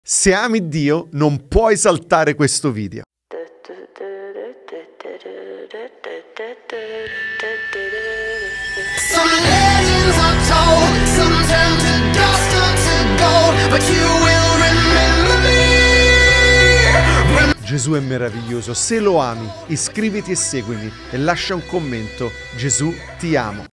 Se ami Dio, non puoi saltare questo video. Some legends are told, some turn to dust or to gold, but you will remember me. Gesù è meraviglioso, se lo ami, iscriviti e seguimi e lascia un commento. Gesù ti amo.